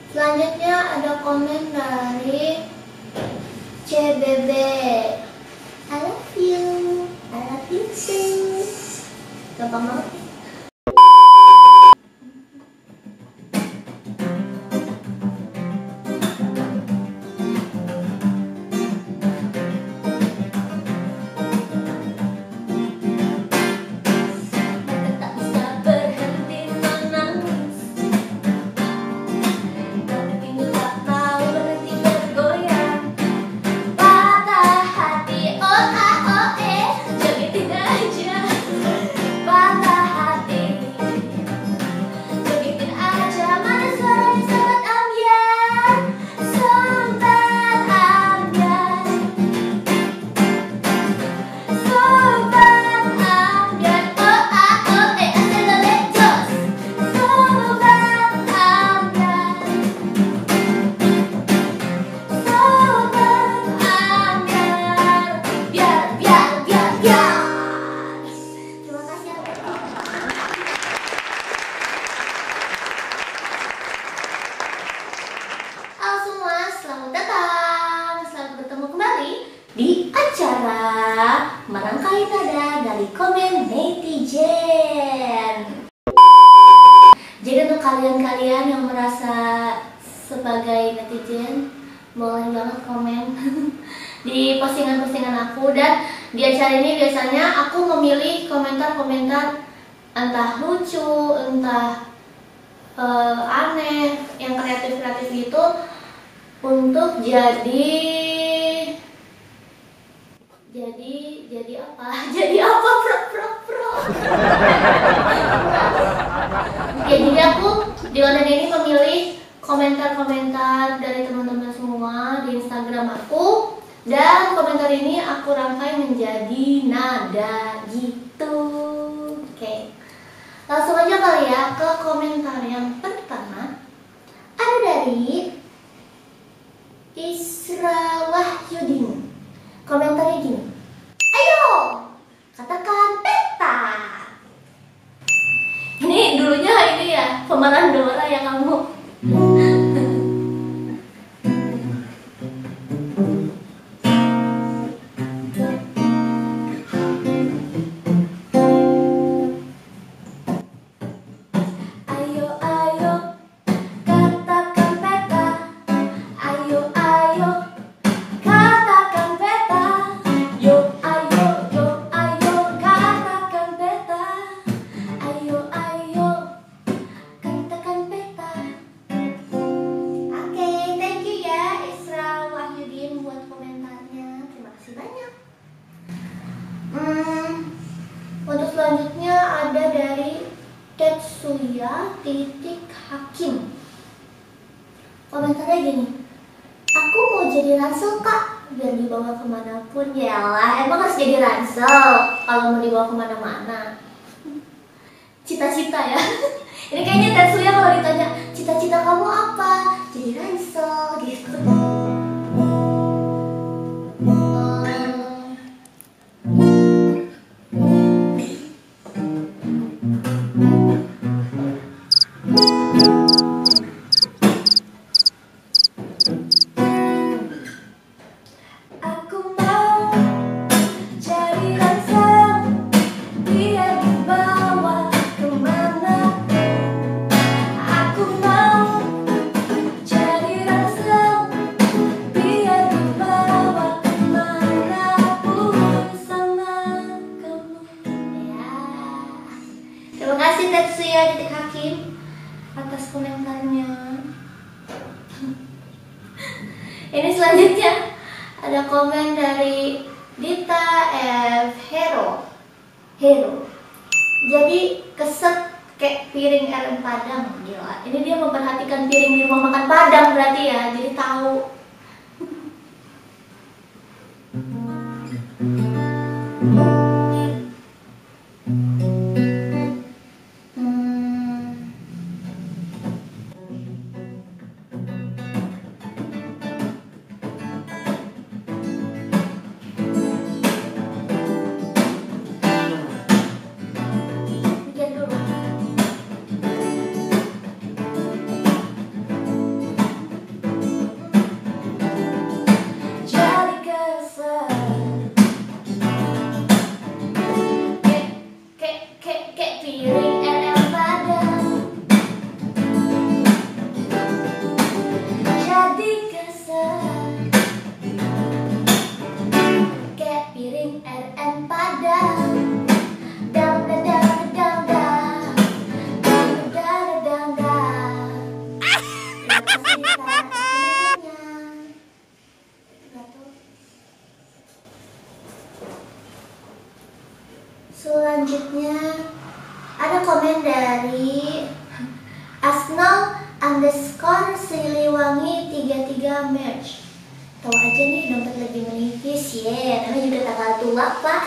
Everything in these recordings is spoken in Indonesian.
Selanjutnya ada komen dari CBB. I love you too. Gampang banget. Di acara Merangkai Nada dari komen netizen. Jadi untuk kalian-kalian yang merasa sebagai netizen, boleh banget komen di postingan-postingan aku. Dan di acara ini biasanya aku memilih komentar-komentar entah lucu, entah aneh, yang kreatif-kreatif gitu, untuk jadi apa? Jadi apa? Pro. Ya, jadi aku di konten ini memilih komentar-komentar dari teman-teman semua di Instagram aku, dan komentar ini aku rangkai menjadi nada gitu. Oke. Langsung aja kali ya ke komentar yang pertama. Ada dari Isra Wahyudin. Komentarnya gini. Ayo, katakan peta. Ini dulunya ini ya, pemeran Dora ya kamu. Untuk selanjutnya ada dari Tetsuya Hakim. Komentarnya gini. Aku mau jadi ransel kak, biar dibawa kemanapun. Yalah, emang harus jadi ransel kalau mau dibawa kemana-mana. Cita-cita ya. Ini kayaknya Tetsuya kalau ditanya cita-cita kamu apa, jadi ransel gitu. Terima kasih Tetsuya Hakim atas komentarnya. Ini selanjutnya ada komen dari Dita F. Hero. Jadi keset kayak piring ayam Padang, gila. Ini dia memperhatikan piring di rumah makan Padang berarti ya, jadi tahu. kasih Dita. Selanjutnya ada komen dari Asnal_Siliwangi 33 merch. Tahu aja nih dompet lagi menipis, namanya juga tanggal tua pak.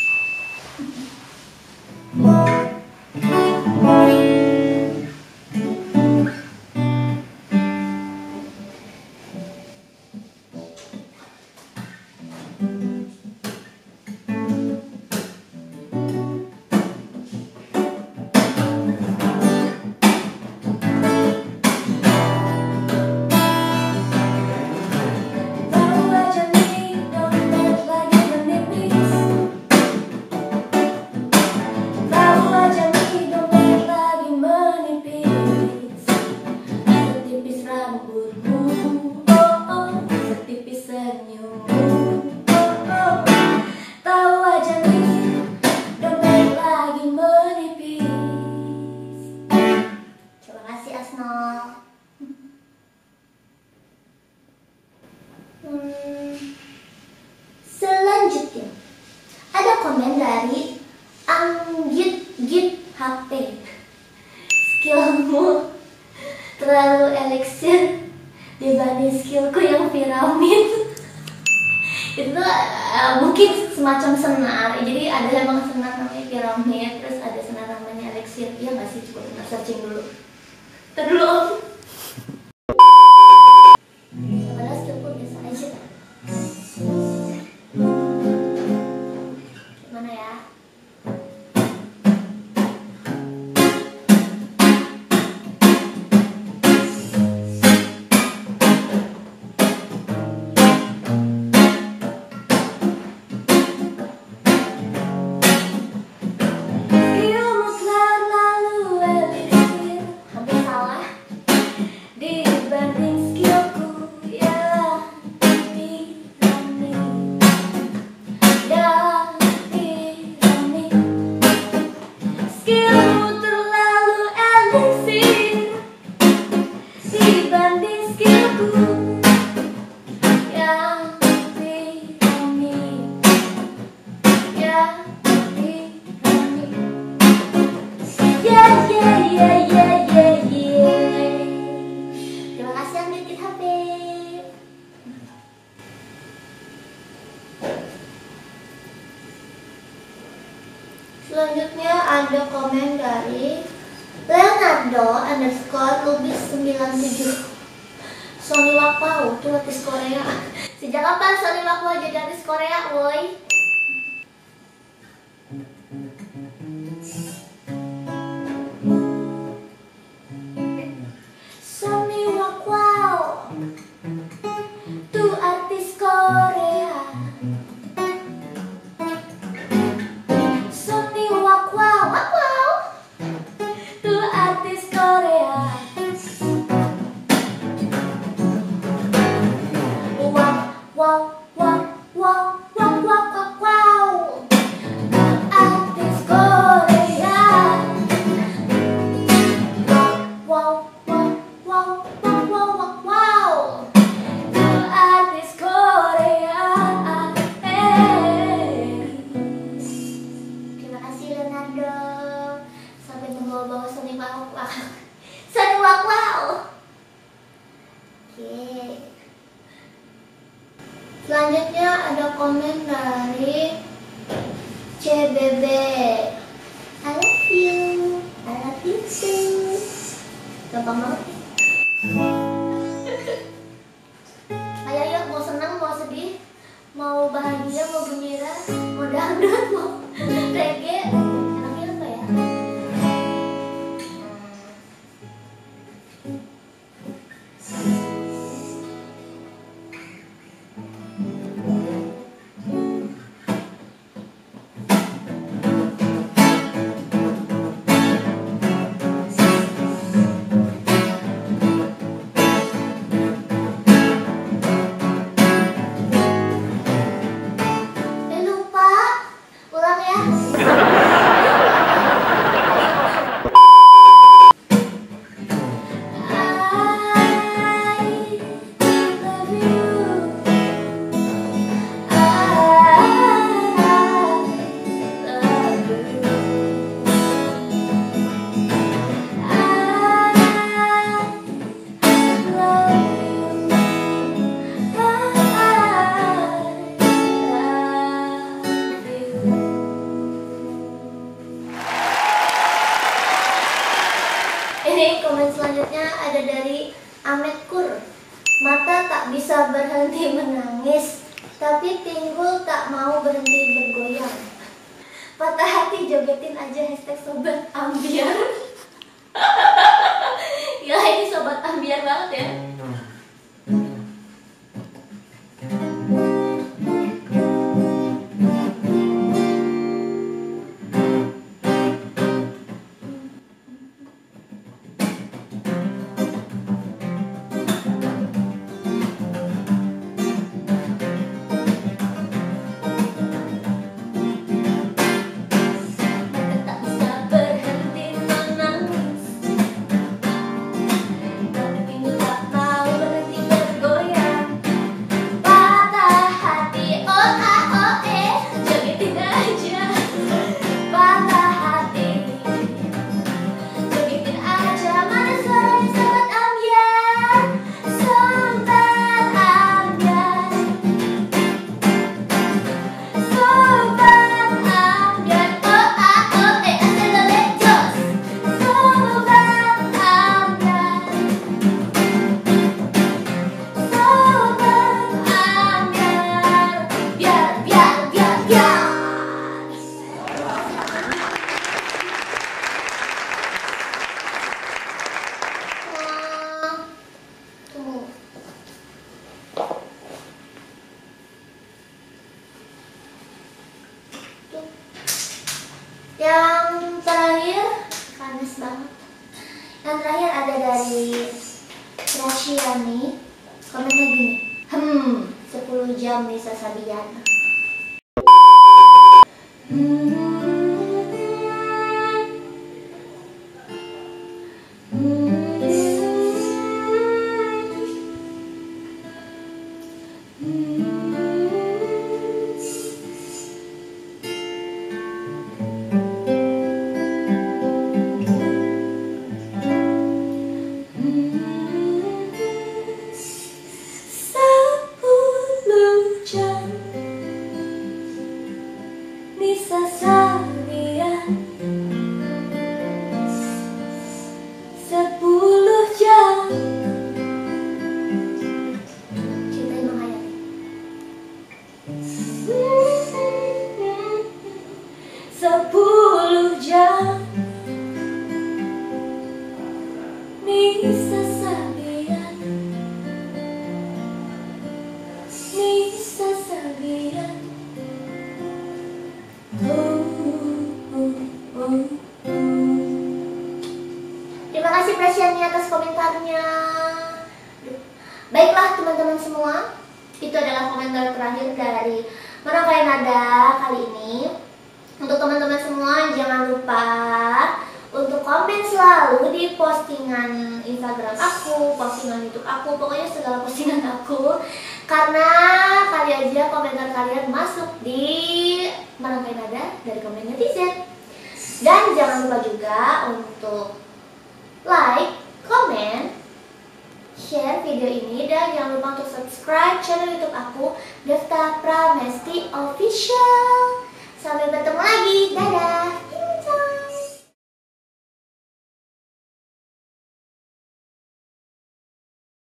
Selanjutnya ada komen dari Anggit HP. Skillmu terlalu eliksir dibanding skillku yang piramid. Itu mungkin semacam senar. Jadi ada emang senar namanya piramid, terus ada senar namanya eliksir. Iya nggak sih? Coba kita searching dulu. Terus padahal skillku biasa aja. Gimana ya? Selanjutnya ada komen dari Leonardo_Lubis97. Sony Wakpao itu artis Korea. Sejak kapan Sony Wakpao jadi artis Korea, woi? Sony Wakpao tuh artis Korea. Selanjutnya ada komen dari CBB. I love you too. Gampang banget. Ayo, mau senang, mau sedih, mau bahagia, mau gembira, mau dangdut, mau reggae. Enaknya apa ya? syukur. Mata tak bisa berhenti menangis, tapi pinggul tak mau berhenti bergoyang. Patah hati jogetin aja #sobat ambiar. Ya ini sobat ambiar banget ya. Yang terakhir, panas banget. Yang terakhir ada dari Rashiani. Komennya gini, 10 jam Nisa Sabian. Nisa Sabian, 10 jam. Cintai menghayati. 10 jam. Nisa Sabian, Nisa Sabian. Terima kasih Prasiani atas komentarnya. Baiklah teman-teman semua, itu adalah komentar terakhir dari Merangkai Nada kali ini. Untuk teman-teman semua jangan lupa untuk komen selalu di postingan Instagram aku, postingan YouTube aku, pokoknya segala postingan aku. Karena kali aja komentar kalian masuk di Merangkai Nada dari komen netizen. Dan jangan lupa juga untuk like, komen, share video ini, dan jangan lupa untuk subscribe channel YouTube aku, Devta Pramesti Official. Sampai bertemu lagi, dadah.